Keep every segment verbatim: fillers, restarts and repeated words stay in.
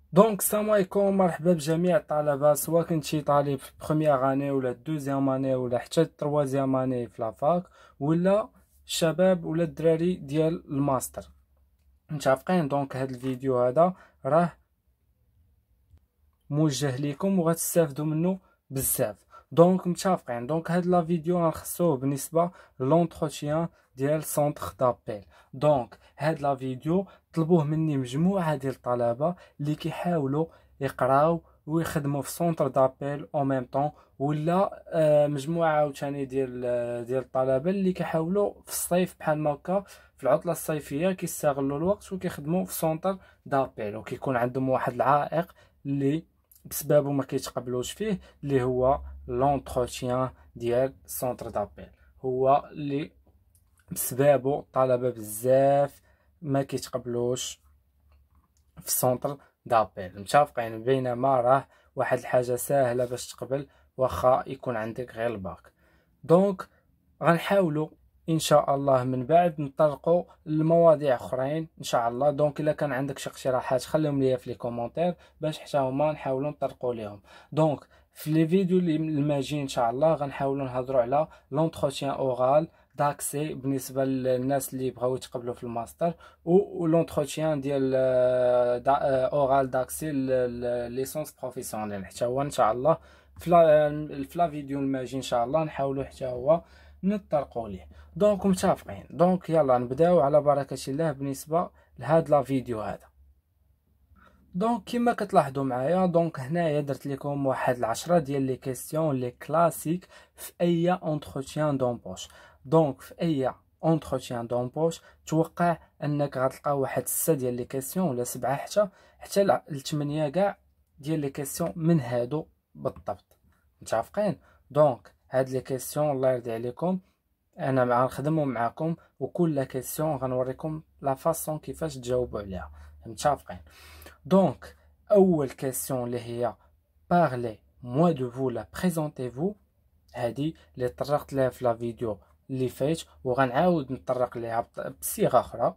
دونك السلام عليكم، مرحبا بجميع الطلبه، سواء كنتي طالب في بروميير اني ولا دوزيام اني ولا حتى تروازيام اني في لافاك، ولا الشباب ولا الدراري ديال الماستر. متفقين؟ دونك هذا الفيديو هذا راه موجه لكم وغتستافدوا منه بزاف. دونك متفقين؟ دونك هاد لا فيديو غنخصوه بالنسبه لونتروتيان ديال سونتر دابيل. دونك هاد لا فيديو طلبوه مني مجموعه ديال الطلبه اللي كيحاولوا يقراو ويخدموا في سونتر دابيل او ميم طون، ولا آه مجموعه عاوتاني ديال آه ديال الطلبه اللي كيحاولوا في الصيف بحال ما هكا في العطله الصيفيه كيستغلوا الوقت وكيخدموا في سونتر دابيل، وكيكون عندهم واحد العائق اللي بسببه ما كيتقبلوش فيه، اللي هو لونتروتيان ديال سونتر دابيل. هو اللي بسببه الطلبه بزاف ما كيتقبلوش في سونتر دابيل. متفقين؟ بينما راه واحد الحاجه ساهله باش تقبل واخا يكون عندك غير الباك. دونك غنحاولوا ان شاء الله من بعد نطرقوا لمواضيع اخرين ان شاء الله. دونك الا كان عندك شي اقتراحات خليهم ليا في لي كومونتير باش حتى هما نحاولوا نطرقوا ليهم. دونك في لي فيديو اللي الماجي ان شاء الله غنحاولوا نهضروا على لونتروتيان اورال داكسي بالنسبه للناس اللي بغاو يتقبلوا في الماستر، و لونتروتيان ديال اورال داكسي ليسونس بروفيسيونيل حتى هو ان شاء الله في لا فيديو الماجي ان شاء الله نحاولوا حتى هو نطرقوا ليه. دونك متفقين؟ دونك يلا نبداو على بركه الله بالنسبه لهاد لا فيديو هذا. دونك كما كتلاحظوا معايا، دونك هنايا درت لكم واحد العشرة ديال لي كيسيون لي كلاسيك في اي اونتروتيان دومبوش. دونك في اي اونتروتيان دومبوش توقع انك غتلقى واحد ستة ديال لي كيسيون ولا سبعة حتى حتى لثمانية كاع ديال لي كيسيون من هادو بالضبط. متفقين؟ دونك هاد لي كيسيون الله يرضي عليكم انا غنخدمهم معكم، وكل كيسيون غنوريكم لا فاصون كيفاش تجاوبوا عليها. متفقين؟ دونك اول كيسيون اللي هي parlez moi de vous la présentez-vous، هادي اللي طرقت لها في لا فيديو اللي فات وغنعاود نطرق ليها بصيغه اخرى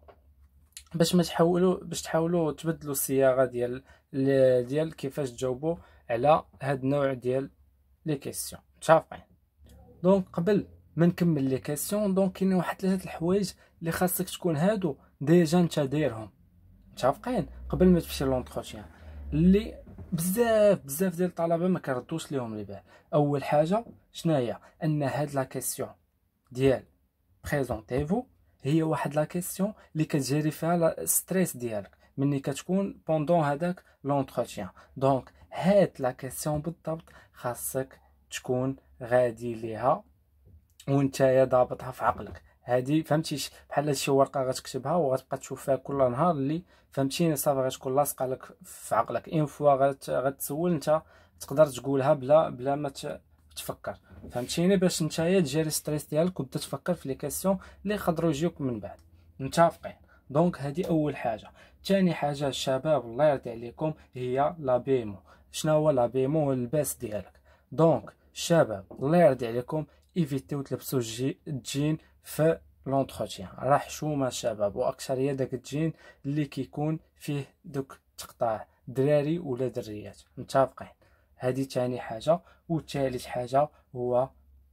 باش ما تحاولوا باش تحاولوا تبدلوا الصياغه ديال ديال كيفاش تجاوبوا على هاد النوع ديال لي كيسيون. متفقين؟ دونك قبل ما نكمل لي كيسيون، دونك كاينين واحد ثلاثه الحوايج اللي خاصك تكون هادو ديجا نتا دايرهم. متفقين؟ قبل ما تمشي لونتروتيان اللي بزاف بزاف ديال الطلبه ما كيردوش ليهم البال. اول حاجه شناهي؟ ان هاد لا كيسيون ديال بريزونتيفو هي واحد لا كيسيون اللي كتجري فيها الستريس ديالك ملي كتكون بوندون هذاك لونتروتيان. دونك هاد لا كيسيون بالضبط خاصك تكون غادي ليها وانتايا ضابطها في عقلك. هادي فهمتيش؟ بحال شي ورقه غتكتبها وغتبقى تشوف فيها كل نهار اللي فهمتيني صافي غتكون لاصقه لك في عقلك. اين فوا غت... غتسول انت تقدر تقولها بلا بلا ما تفكر، فهمتيني؟ باش نتايا تجيري ستريس ديالك وتبدا تفكر في لي كيسيون اللي يقدروا يجيوك من بعد. متفقين؟ دونك هذه اول حاجه. ثاني حاجه الشباب الله يرضي عليكم هي لا بيمو. شنو هو لا بيمو؟ اللباس ديالك. دونك الشباب الله يرضي عليكم ايفيتيو تلبسوا الجين في لونتروتيان، راه حشومه الشباب، واكثريه داك الجين اللي كيكون فيه دوك تقطاع دراري ولا دريات. متفقين؟ هذه ثاني حاجه. وثالث حاجه هو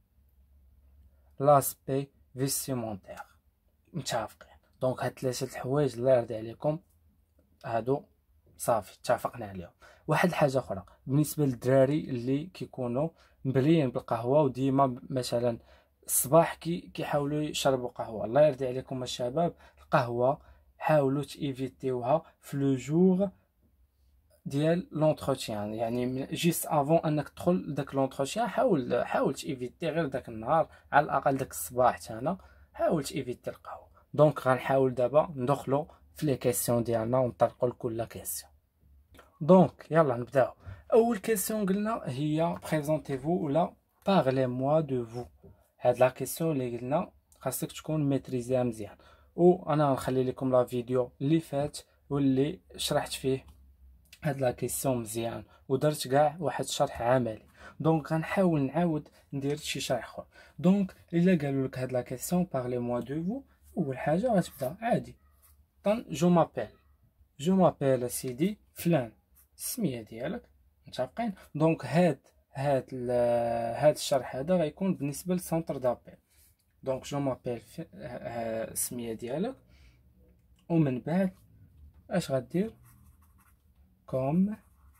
لاسبي فيستيمونتير. متفقين؟ دونك هاد ثلاثه الحوايج الله يرضي عليكم هادو صافي اتفقنا عليهم. واحد الحاجه اخرى بالنسبه للدراري اللي كيكونوا مبليين بالقهوه وديما مثلا الصباح كي كيحاولوا يشربوا قهوه، الله يرضي عليكم الشباب القهوه حاولوا تيفيتيوها في لو جور ديال لونتروتيان، يعني جيست افون انك تدخل داك لونتروتيان حاول حاول تيفيتي غير داك النهار على الاقل داك الصباح تاعنا حاول تيفيتي القهوه. دونك غنحاول دابا ندخلوا في لي كيسيون ديالنا ونطرقوا لكل كيسيون. دونك يلا نبداو. اول كيسيون قلنا هي بريزونتيفو ولا بارلي موا دو فو. هاد لا كيسيون اللي قلنا خاصك تكون ميتريزيها مزيان، وانا غنخلي لكم لا فيديو اللي فات واللي شرحت فيه هاد لا كيسيون مزيان ودرت كاع واحد الشرح عملي. دونك غنحاول نعاود ندير شي شرح اخر. دونك الا قالوا لك هاد لا كيسيون بارلي موا دو فو، اول حاجه غتبدا عادي طن جو مابيل جو مابيل سيدي فلان السميه ديالك. متفقين؟ دونك هاد هاد هاد الشرح هذا غيكون بالنسبه للسونتر دابيل. دونك جو مابيل السميه ديالك، ومن بعد اش غدير؟ كوم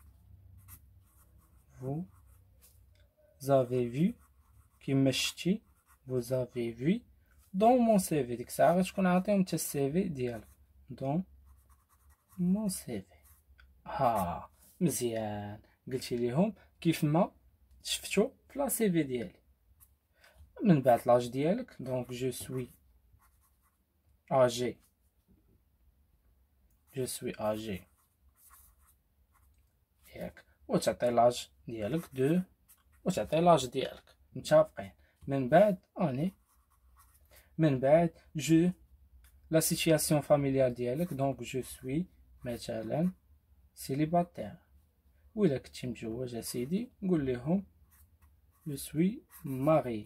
vous avez vu كيما شتي vous avez vu dans mon سي في. ديك الساعه غتكون عاطيهم انت السي في ديالك dans mon سي في. ها مزيان، قلتي ليهم كيف ما شفتو في لا سي في ديالي. من بعد لاج ديالك، دونك جو سوي اجي جو سوي اجي ياك، وتعطي لاج ديالك دو، وتعطي لاج ديالك. متفقين؟ من بعد اني، من بعد جو لا سيتياسيون فاميليال ديالك، دونك جو سوي مثلا سيليباتير. وإلا كنتي متزوج اسيدي قول لهم جو سوي ماري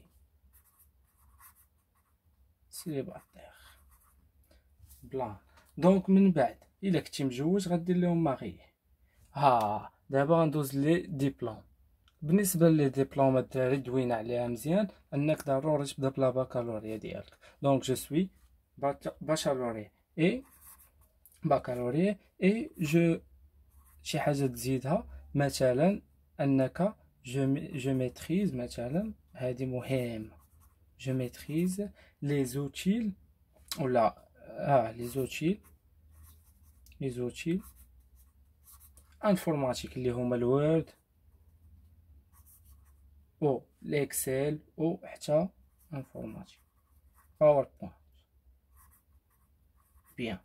سيليباتير بلان. دونك من بعد الا كنتي متزوج غدير لهم ماري. ها دابا غندوز لي ديبلوم. بالنسبه لي ديبلوم الدراري دوينا عليها مزيان انك ضروري تبدا بلا باكالوريا ديالك. دونك جو سوي باشالوري اي باكالوريا اي جو شي حاجه تزيدها مثلا انك جو جو ميتريز مثلا، هذه مهمه، جو ميتريز لي زوتيل ولا اه لي زوتيل لي زوتيل انفورماتيك اللي هما الوورد او الاكسل او حتى انفورماتيك باوربوينت. بيان.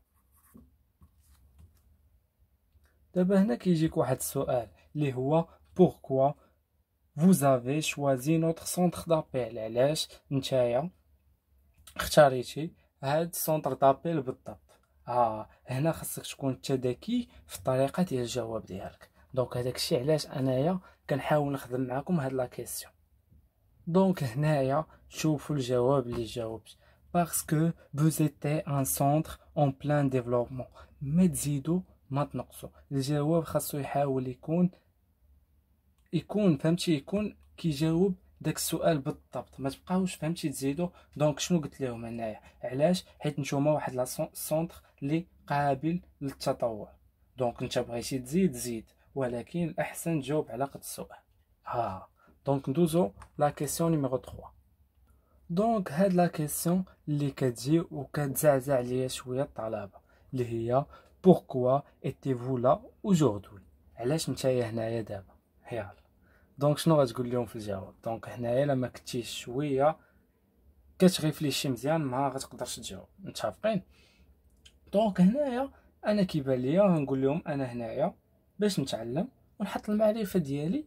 دابا هنا كيجيك واحد السؤال اللي هو pourquoi vous avez choisi notre centre d'appel. علاش نتايا اختاريتي هاد السونتر دابيل بالضبط؟ اه هنا خاصك تكون انت ذكي في الطريقه ديال الجواب ديالك. دونك هذاك الشيء علاش انايا كنحاول نخدم معكم هاد لا كيسيون. دونك هنايا شوفوا الجواب اللي جاوبت، باسكو vous étiez un centre en plein développement. ما تزيدوا ما تنقصوا، الجواب خاصو يحاول يكون يكون فهمتي، يكون كيجاوب داك السؤال بالضبط، ما تبقاوش فهمتي تزيدوا. دونك شنو قلت لهم هنايا؟ علاش؟ حيت نتوما واحد لا سونتر اللي قابل للتطور. دونك انت بغيتي تزيد زيد، ولكن الاحسن تجاوب على قد السؤال. ها دونك ندوزو لا كيسيون نيميرو ثلاثة. دونك هاد لا كيسيون اللي كتجي وكتزعزع ليا شويه الطلبه، اللي هي pourquoi étiez-vous là aujourd'hui. علاش نتايا هنايا دابا؟ يلا دونك شنو غتقول لهم في الجواب؟ دونك هنايا لما كنتيش شويه كتغيفليشي مزيان ما غتقدرش تجاوب. متفقين؟ دونك هنايا انا كيبان ليا غنقول لهم انا هنايا باش نتعلم ونحط المعرفه ديالي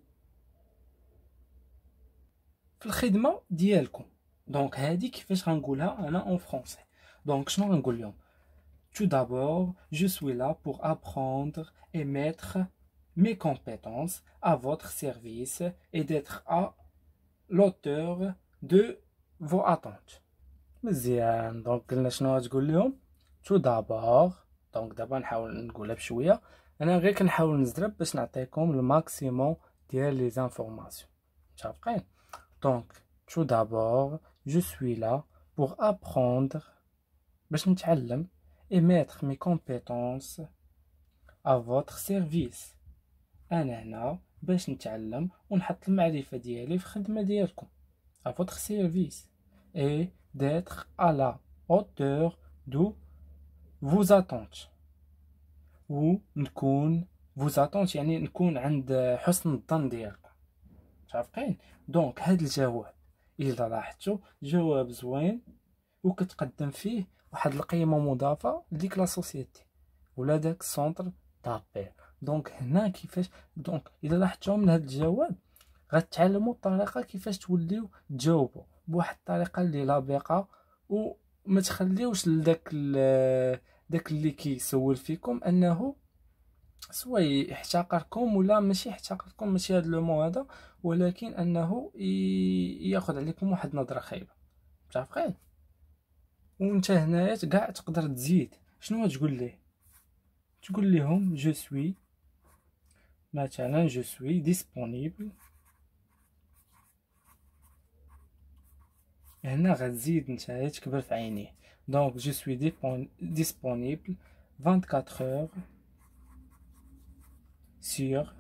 في الخدمه ديالكم. دونك هادي كيفاش غنقولها انا اون فرونسي؟ دونك شنو غنقول لهم؟ Tout d'abord, je suis là pour apprendre et mettre mes compétences à votre service et d'être à l'auteur de vos attentes. مزيان. دونك قلنا شنو غتقول لهم؟ tout d'abord. دونك دابا نحاول نقولها بشويه، انا غير كنحاول نزرب باش نعطيكم الماكسيموم ديال لي زانفورماسيون. متفقين؟ دونك tout d'abord, je suis là pour apprendre باش نتعلم et mettre mes compétences à votre service. انا هنا باش نتعلم ونحط المعرفه ديالي في الخدمه ديالكم à votre service et d'être à la hauteur de vos attentes. و نكون vos attentes يعني نكون عند حسن الظن ديالكم. متفقين؟ دونك هاد الجواب الا لاحظتوا جواب زوين وكتقدم فيه واحد القيمه مضافه لديك لا سوسيتي ولا داك سونتر دابيل. دونك هنا كيفاش، دونك الا لاحظتوا من هذا الجواب غتعلموا الطريقه كيفاش توليو تجاوبوا بواحد الطريقه اللي لابقه، وما تخليوش لداك داك اللي كيسول فيكم انه سواء يحتقركم ولا ماشي يحتقركم، ماشي هذا لو مو هذا، ولكن انه ياخذ عليكم واحد نظره خايبه. متفقين؟ وانت هنايا كاع تقدر تزيد. شنو تقول ليه؟ تقول لهم جو سوي مثلا je suis disponible. هنا غتزيد نتايا تكبر في عينيه. دونك je suis disponible vingt-quatre heures sur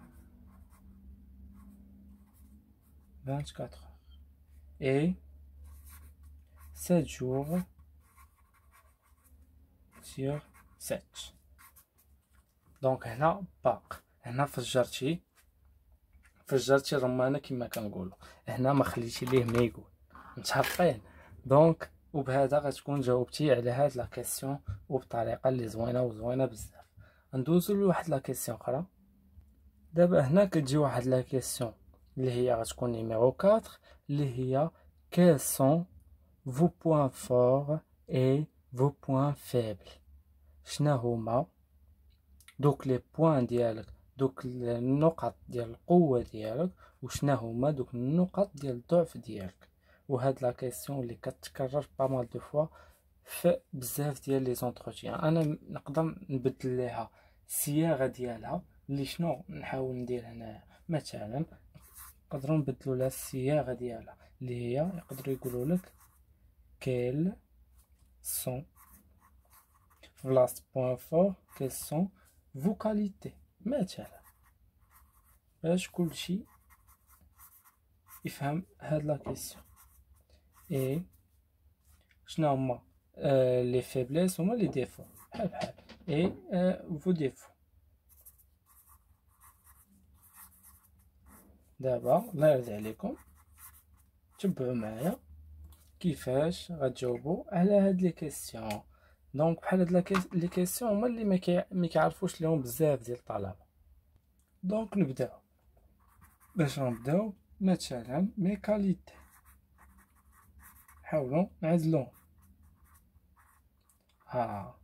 vingt-quatre heures et sept jours sur sept. دونك هنا باق، هنا فجرتي فجرتي الرمانه كما كنقولوا، هنا ما خليتي ليه ما يقول. متعرفين؟ دونك وبهذا غتكون جاوبتي على هاد لا كيسيون وبطريقه اللي زوينه وزوينه بزاف. ندوزو لواحد لا كيسيون اخرى. دابا هنا كتجي واحد لا كيسيون اللي هي غتكون نيميرو أربعة، اللي هي quels sont vos points forts et vos points faibles. شنا هما دوك لي بوين ديالك، دوك النقط ديال القوه ديالك، وشنا هما دوك النقط ديال الضعف ديالك. وهاد لا كيسيون اللي كتكرر با مال دو فوا في بزاف ديال لي زونتروتيان. انا نقدر نبدل ليها الصياغه ديالها، اللي شنو نحاول ندير هنايا. مثلا نقدروا نبدلوا لها الصياغه ديالها اللي هي يقدروا يقولوا لك كيل سون في بلاصه بوين فور كيل سون فو كاليتي، مثلا باش كلشي يفهم هاد لا كيسيون. اي شنو هما آه لي فيبليس هما لي ديفو بحال بحال اي آه فو ديفو. دابا الله يرضي عليكم تبعوا معايا كيفاش غتجاوبوا على هاد لي كيسيون. دونك بحال هاد لي كيسيون هما اللي ما ما كيعرفوش ليهم بزاف ديال الطلبه. دونك نبداو. باش نبداو مثلا مي كاليتي، حاولوا نعزلوهم. ها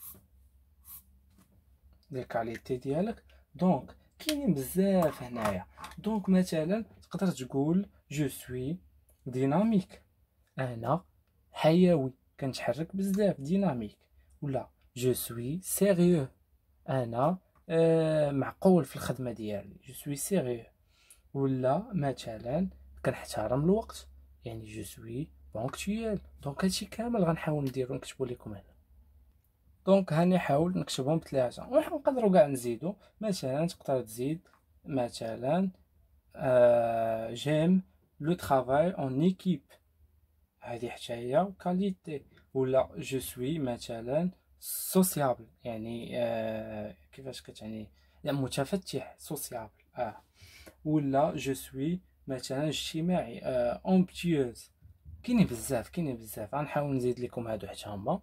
لي كاليتي ديالك. دونك كاينين بزاف هنايا. دونك مثلا تقدر تقول جو سوي ديناميك، انا حيوي كنتحرك بزاف ديناميك. ولا جو سوي سيريو، انا آه معقول في الخدمه ديالي جو سوي سيريو. ولا مثلا كنحترم الوقت، يعني جو سوي بونكتويل. دونك هادشي كامل غنحاول نديرو نكتبو لكم هنا. دونك هاني حاول نكتبهم بثلاثه، ونقدروا كاع نزيدو. مثلا تقدر تزيد مثلا آه جيم لو ترافاي اون ايكيب، هذه حتى هي كاليتي. ولا جو سوي مثلا سوسيابل، يعني آه كيفاش كتعني يعني متفتح سوسيابل. اه ولا جو سوي مثلا اجتماعي آه امبتيوز. كاينين بزاف كاينين بزاف غنحاول نزيد لكم هادو حتى هما.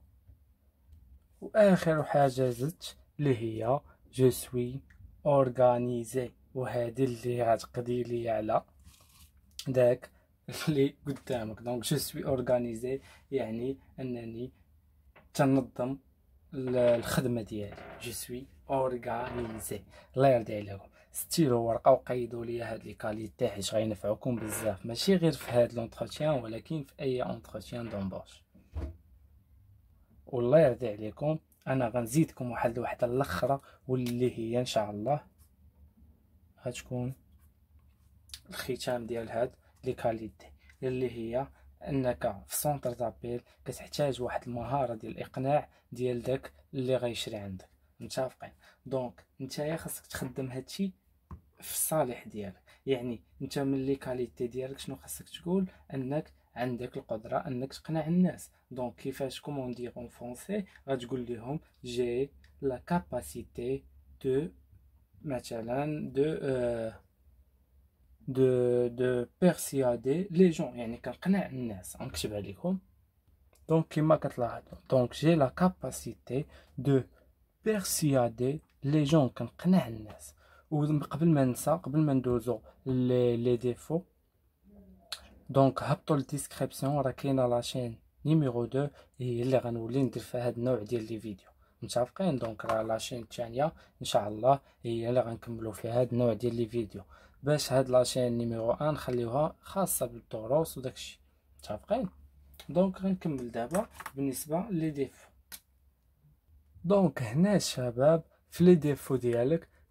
واخر حاجه زدت اللي هي جو سوي اورغانيزي، وهذه اللي غتقضي لي على داك اللي قدامك. دونك جو سوي اورغانيزي يعني انني تنظم الخدمه ديالي. جو سوي اورغانيزي. الله يرضي عليكم ستيلو ورقه وقيدوا لي هاد لي كاليتي حيت غينفعوكم بزاف، ماشي غير في هاد لونتروتيان ولكن في اي اونتروتيان دومبوش. والله يرضي عليكم انا غنزيدكم واحد الوحده الاخرى واللي هي ان شاء الله غتكون الختام ديال هاد لي كاليتي، اللي هي انك في سونتر دابيل كتحتاج واحد المهاره ديال الاقناع ديال داك اللي غيشري عندك. متفقين؟ دونك نتايا خاصك تخدم هادشي في الصالح ديالك. يعني انت من لي كاليتي ديالك شنو خاصك تقول؟ انك عندك القدره انك تقنع الناس. دونك كيفاش كومون دير اون فرونسي غتقول لهم جي لا كاباسيتي دو مثلا دو euh, de de persuader les gens، يعني كنقنع الناس. غنكتبها لكم. دونك كما كتلاحظوا دونك جي لا كاباسيتي دو persuader les gens، كنقنع الناس. وقبل ما ننسى قبل ما ندوزو لي لي ديفو، دونك هبطوا الديسكريبسيون راه كاينه لاشين نيميرو اثنين هي اللي غنولي ندير فيها هاد النوع ديال لي فيديو. متفقين؟ دونك راه لاشين الثانيه ان شاء الله هي اللي غنكملوا فيها هاد النوع ديال لي فيديو، باش هاد لاشين نيميرو واحد نخليوها خاصه بالدروس وداكشي. متفقين؟ دونك غنكمل دابا بالنسبه لي ديفو. دونك هنا الشباب في لي ديفو ديالك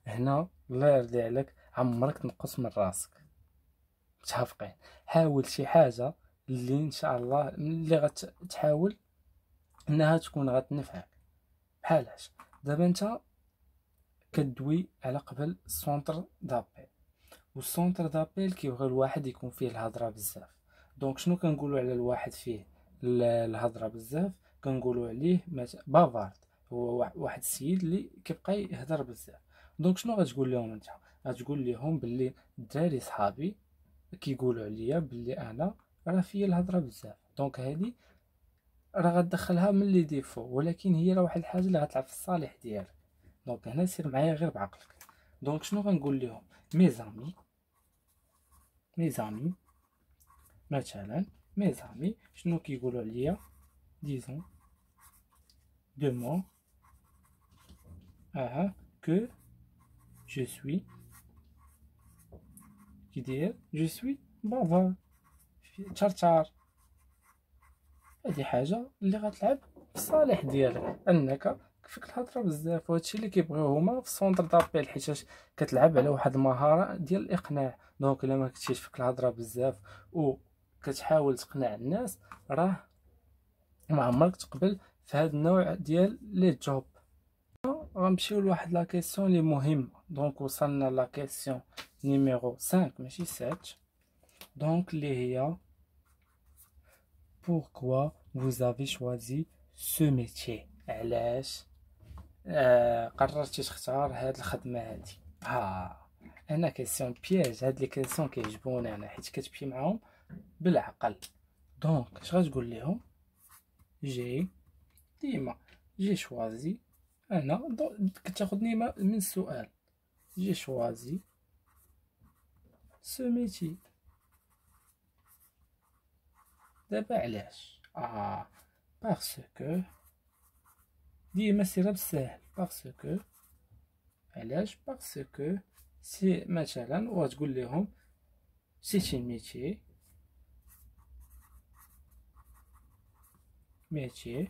هنا الله يرضي عليك عمرك تنقص من راسك، متفقين؟ حاول شي حاجه اللي ان شاء الله اللي غتحاول انها تكون غتنفعك. بحالاش دابا انت كدوي على قبل السونتر دابيل، والسونتر دابيل كيبغي الواحد يكون فيه الهضره بزاف. دونك شنو كنقولوا على الواحد فيه الهضره بزاف؟ كنقولوا عليه بافارد، هو واحد السيد اللي كيبقى يهضر بزاف. دونك شنو غتقول لهم انت؟ غتقول لهم باللي الدراري صحابي كيقولوا عليا باللي انا راه فيا الهضره بزاف. دونك هذه راه غتدخلها من لي ديفو، ولكن هي راه واحد الحاجه اللي غتلعب في الصالح ديالك. دونك هنا سير معايا غير بعقلك. دونك شنو غنقول لهم؟ مي زامي مي زامي مثلا مي زامي شنو كيقولوا عليا؟ ديزون دو مون اه que je suis كي داير je suis بافار تشارتشار. هادي حاجه اللي غتلعب في الصالح ديالك، انك فيك الهضره بزاف، وهادشي اللي كيبغيو هما في السونتر دابيل، حيتاش كتلعب على واحد المهاره ديال الاقناع. دونك الا ما كنتيش فيك الهضره بزاف و كتحاول تقنع الناس، راه ما عمرك تقبل في هذا النوع ديال لي جوب. غنمشيو لواحد لا كيسيون لي مهمه. دونك وصلنا لا كيسيون نيميرو خمسة ماشي سبعة. دونك اللي هي pourquoi vous avez choisi ce métier؟ علاش آه قررتي تختار هاد الخدمه هادي؟ ها انا كيسيون بياج، هاد لي كيسيون كيعجبوني انا حيت كتمشي معاهم بالعقل. دونك اش غتقول لهم؟ جي ديما جي شوازي انا كتاخدني من السؤال. جي شوازي سو ميتي. دابا علاش؟ اه باسكو ديما سيرها بالساهل. باسكو علاش؟ باسكو سي مثلا وتقول لهم سي ان ميتي ميتي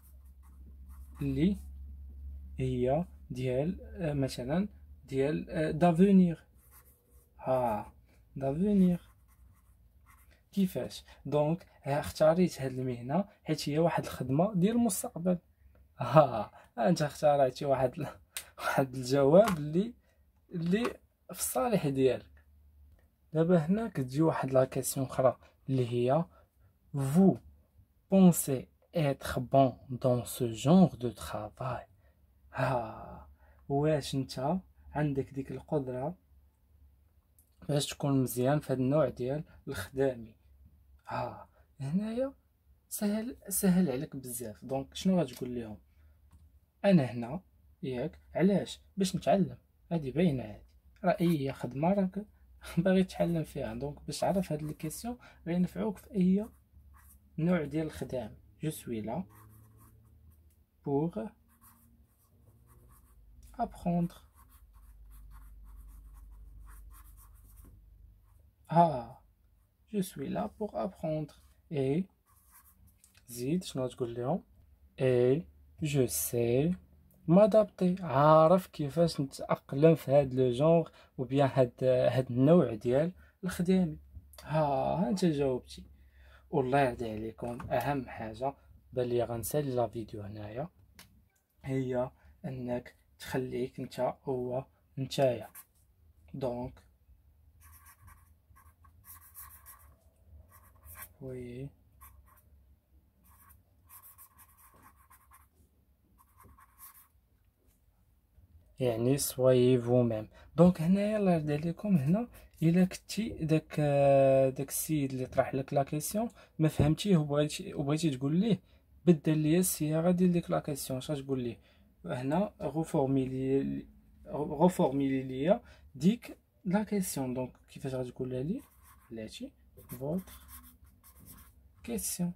اللي هي ديال مثلا ديال دافونيغ. ها دافونيغ كيفاش؟ دونك اختاريت هاد المهنه حيت هي واحد الخدمه ديال المستقبل. ها انت اختاريتي واحد ل... واحد الجواب اللي اللي في الصالح ديالك. دابا هنا كتجي واحد لا كيسيون اخرى اللي هي vous pensez être bon dans ce genre de travail؟ ها واش انت عندك ديك القدره باش تكون مزيان في هذا النوع ديال الخدامي؟ ها هنايا سهل سهل عليك بزاف. دونك شنو غتقول لهم؟ انا هنا ياك علاش؟ باش نتعلم. هذه باينه، هذه راه اي خدمه راك باغي تتعلم فيها. دونك باش تعرف هاد الكيسيون غينفعوك في اي نوع ديال الخدام. جو سوي لا بور ابروندر. ها je suis là pour apprendre et زيد شنو تقول لهم؟ et je sais m'adapter. عارف كيفاش نتأقلم في هاد لو جونغ وبيان هاد هاد النوع ديال الخدامي. ها انت جاوبتي. والله يرضي عليكم اهم حاجه بان لي غنسالي لا فيديو هنايا هي انك تخليك انت هو نتايا. دونك وي يعني سويي فو ميم. دونك هنايا الله يرضي عليكم، هنا الا كنتي داك داك السيد اللي طرح لك لا كيسيون ما فهمتيه وبغيتي وبغيتي تقول ليه بدل ليا الصياغه ديال ديك لا كيسيون، اش غتقول ليه؟ هنا غوفورميلي غوفورميلي ليا ديك لا كيسيون. دونك كيفاش غتقولها لي؟ بلاتي فوتر كيسيون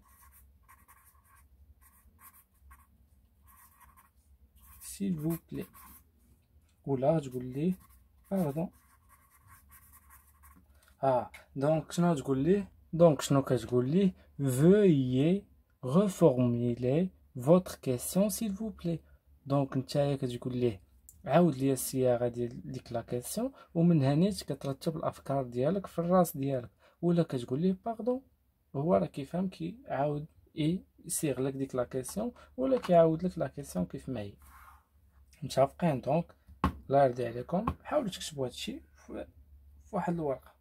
s'il vous plaît. ولا تقول ليه باردون. اه دونك شنو تقول ليه؟ دونك شنو كتقول ليه؟ veuillez reformuler votre question s'il vous plaît. دونك نتايا كتقول ليه عاود لي الصياغه ديال ديك لا كيسيون، ومن هنيت كترتب الافكار ديالك في الراس ديالك، ولا كتقول ليه باردون هو راه كيفهم كيعاود اي يصيغ لك ديك لا كيسيون، ولا كيعاود لك لا كيسيون كيف ما هي. متفقين؟ دونك الله يرضي عليكم حاولوا تكتبوا هادشي في واحد الورقه.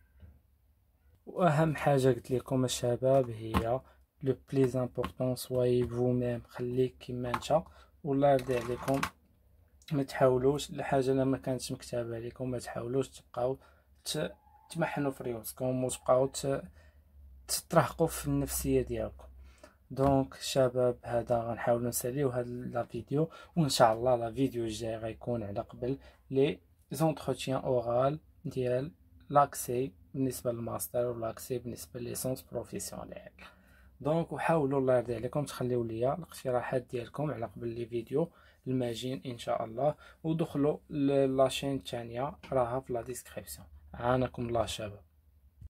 واهم حاجه قلت لكم الشباب هي لو بليز امبورطون سواي فو ميم، خليك كيما انت، والله يرضي عليكم ما تحاولوش الحاجه لما كانتش مكتابه عليكم ما تحاولوش تبقاو تمحنوا في ريوسكم وتبقاو تترهقوا في النفسيه ديالكم. دونك شباب هذا غنحاولوا نساليو هاد لا فيديو، وان شاء الله لا فيديو الجاي غيكون على قبل لي زونتروتيان اورال ديال لاكسي بالنسبه للماستر ولاكسي بالنسبه ليسونس بروفيسيونيل. دونك وحاولوا الله يرضي عليكم تخليو ليا الاقتراحات ديالكم على قبل لي فيديو الماجين ان شاء الله، ودخلوا لاشين الثانيه راها في لا ديسكريبسيون. عانكم الله شباب.